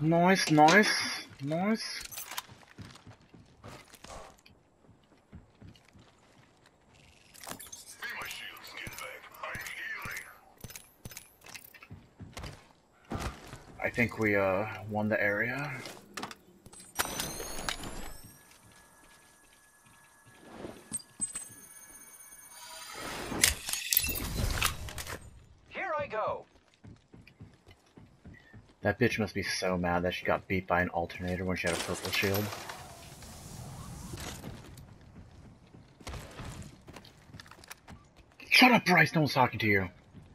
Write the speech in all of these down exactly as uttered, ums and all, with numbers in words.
Nice, nice, nice. I think we uh won the area. Here I go. That bitch must be so mad that she got beat by an alternator when she had a purple shield. Shut up, Bryce! No one's talking to you.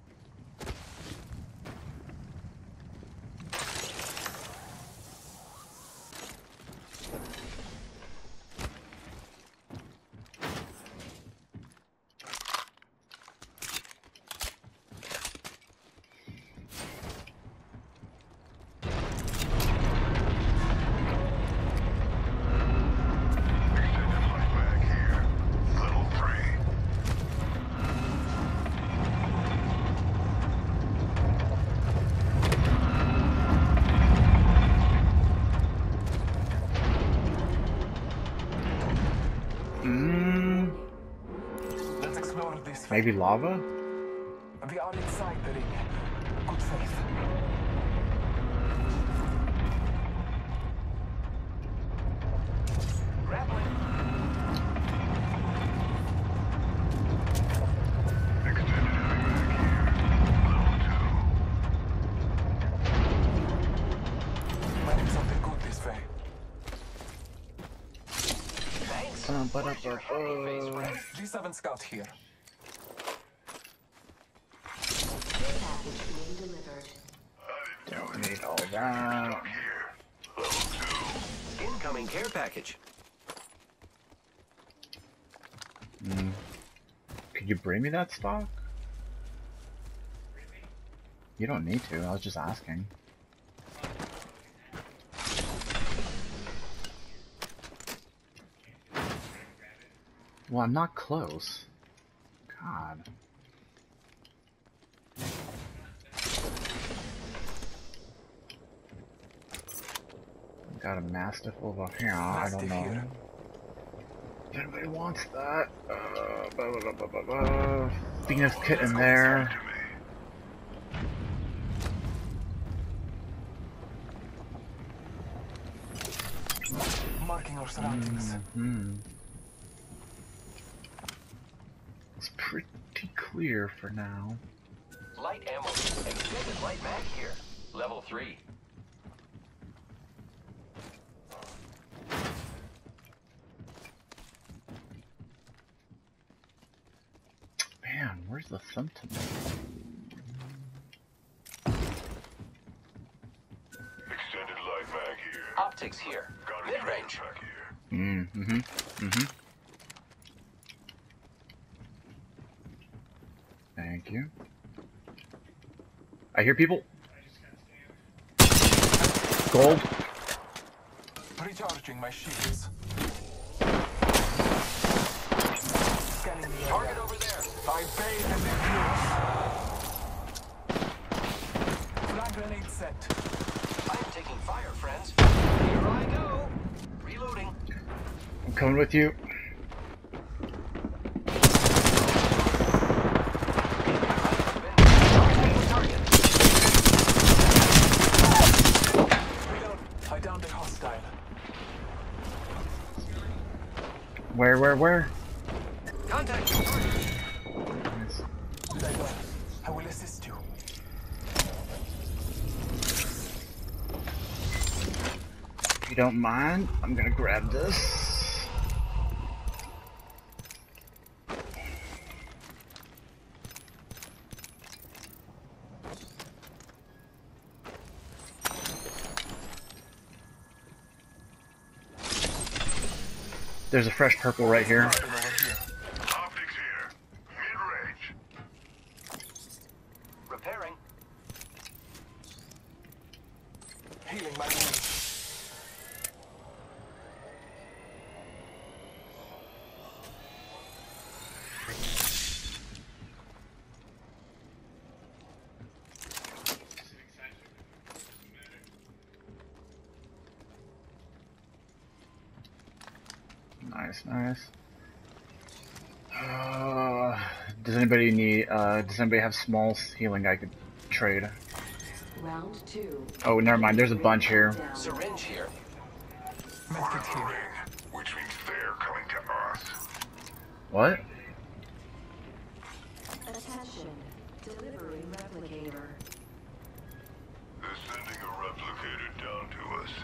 Mm, Let's explore this. maybe lava? We are inside the ring. Good faith. Grappling. Extended heavy mag here. Level two. Might do something good this way. Thanks. Um, but Where's your happy face, friend? G seven scout here. Package being delivered. Don't need all that. Here. Level two. Incoming care package. Mm. Could you bring me that stock? You don't need to, I was just asking. Well, I'm not close. God. Got a Mastiff over here, I don't Mastiff know. here. If anybody wants that, uh, blah, blah, blah, blah, blah, blah. Venus kit in there. Marking our surroundings. Mm-hmm. It's pretty clear for now. Light ammo. Extended light mag here. Level three. Man, where's the Sentinel? Extended light mag here. Optics here. Got a Mid-range. pack here. Mm-hmm. Mm-hmm. Thank you. I hear people. Gold. Recharging my shields. Scanning the Target area. over there. I bathe in the view. Flag grenade set. I'm taking fire, friends. Here I go. Reloading. I'm coming with you. Target. Reload. I downed a hostile. Where, where, where? Contact your target. Nice. Very well. I will assist you. If you don't mind, I'm gonna grab this. There's a fresh purple right here. Marking over here. Optics here. Mid-range. Repairing. Healing my wounds. Nice, nice. Uh, does anybody need, uh, does anybody have small healing I could trade? Round two. Oh, never mind, there's a bunch here. Syringe here. Medkit here. Which means they're coming to us. What? Attention. Delivering replicator. They're sending a replicator down to us.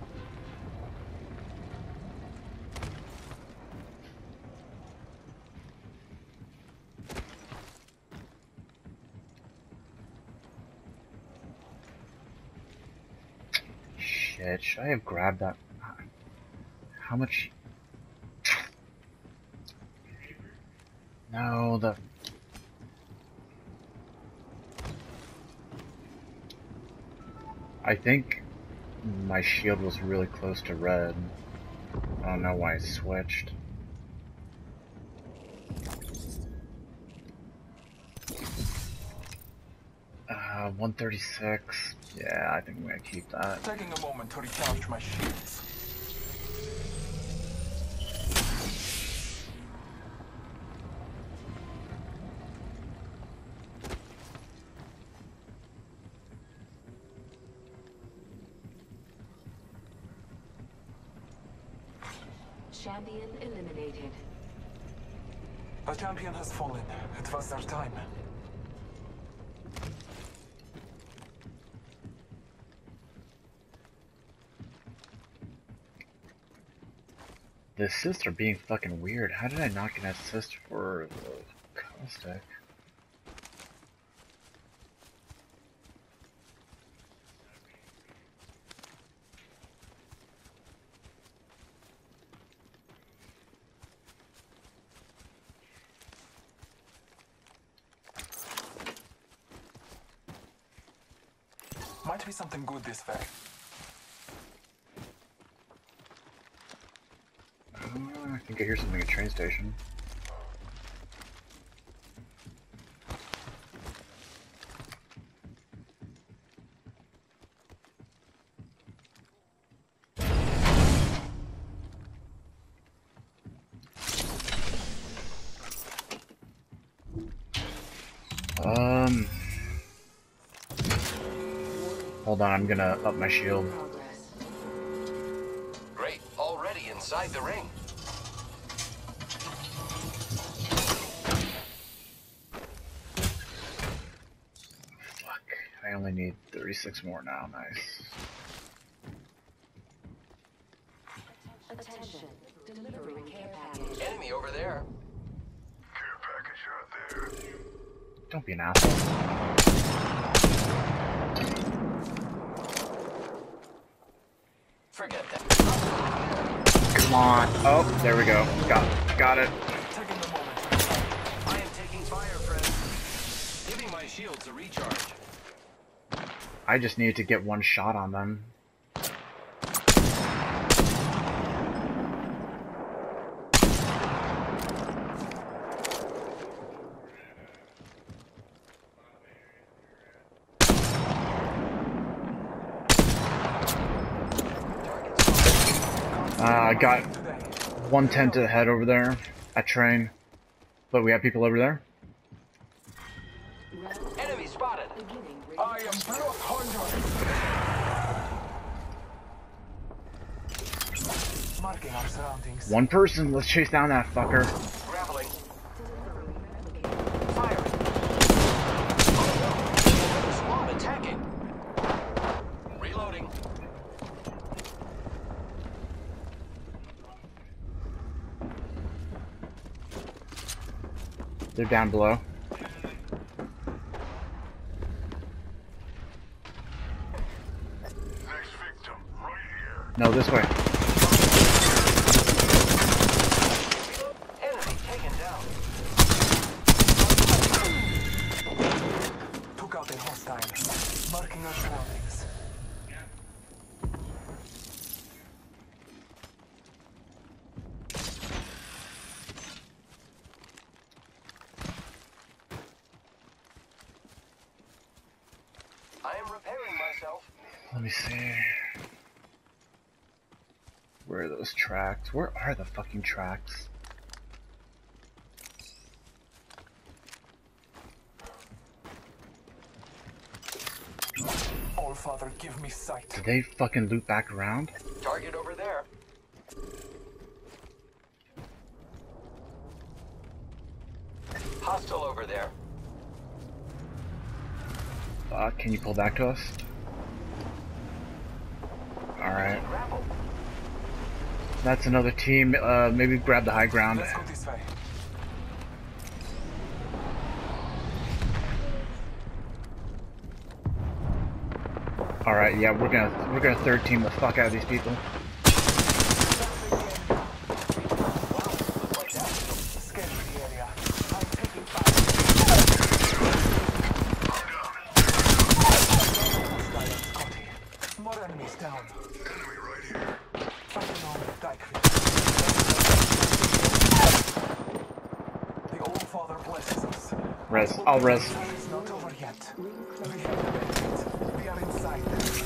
Shit, should I have grabbed that? How much? No, the... I think my shield was really close to red. I don't know why I switched. Uh, one thirty-six. Yeah, I think I'm gonna keep that. Taking a moment to recharge my shields. Champion eliminated. A champion has fallen. It was their time. The assists are being fucking weird. How did I not get an assist for the caustic? Might be something good this way. Uh, I think I hear something at train station. Um, hold on, I'm gonna up my shield. Progress. Great. Already inside the ring. Fuck, I only need thirty-six more now, nice. Attention. Delivering care package. Enemy over there. Care package out there. Don't be an asshole. Forget that. Come on. Oh, there we go. Got, got it. Taking a moment to recharge. I am taking fire, friend. Giving my shields a recharge. I just needed to get one shot on them. Uh, I got one ten to the head over there at train. But we have people over there. Enemy spotted. Beginning ring. I am Blood Hunter. Marking our surroundings. One person, let's chase down that fucker. Grappling. Delivering replicator. Firing. Oh no. Squad attacking. Reloading. They're down below. Next victim, right here. No, this way. Enemy taken down. Took out a hostile. Marking our surroundings. I am repairing myself. Let me see. Where are those tracks? Where are the fucking tracks? All Father, give me sight. Did they fucking loop back around? Target over there. Hostile over there. Uh, can you pull back to us? Alright. Grapple. That's another team. Uh, maybe grab the high ground. Let's go this way. Alright, yeah, we're gonna we're gonna third team the fuck out of these people. Scan the area. I'm taking fire. Scotty. More enemies down. Enemy right here. Fighting on Dyke. The Old Father blesses us. Res, I'll res. It's not over yet. We have the benefit. We are inside.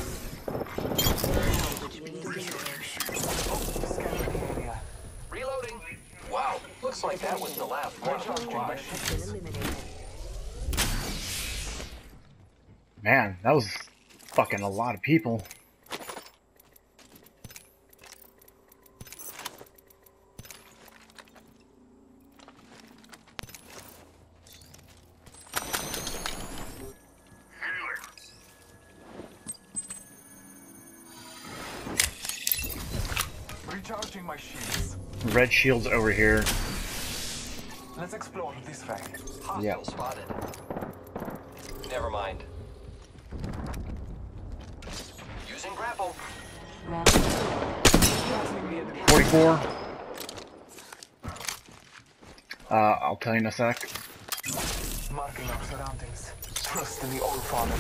Scan the area. Reloading. Wow, looks like that was the last one. Squad. Has been eliminated. Man, that was fucking a lot of people. Recharging my shields. Red shields over here. Let's explore this way. Hostile Yep. spotted. Never mind. Using grapple. Round forty-four. Uh, I'll tell you in a sec. Marking our surroundings. Trust in the Old Father.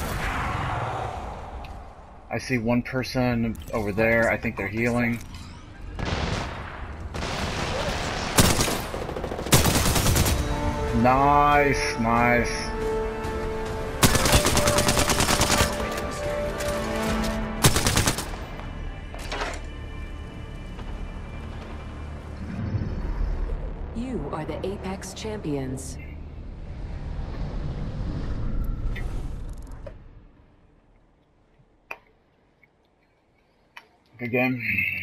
I see one person over there. I think they're healing. Nice, nice. You are the Apex Champions. Good game.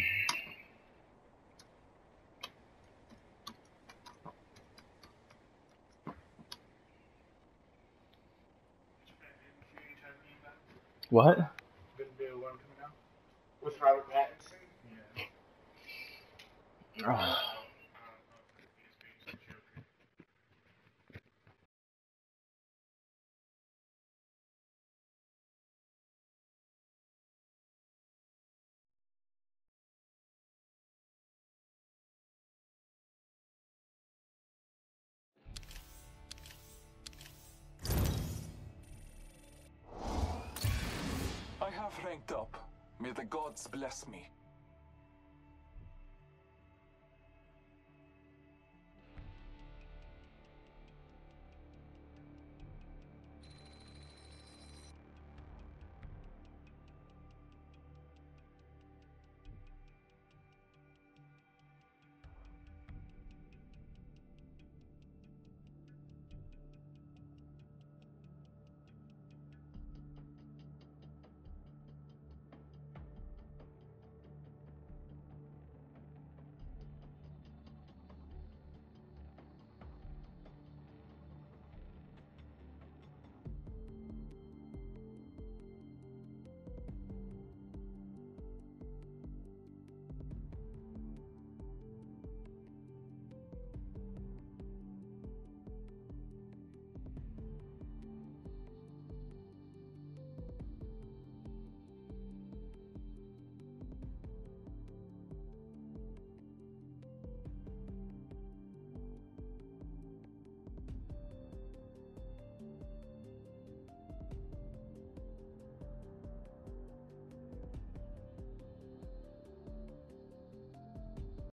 What? Good bit of one coming out with Robert Pattinson. Yeah. Oh. I have ranked up. May the gods bless me.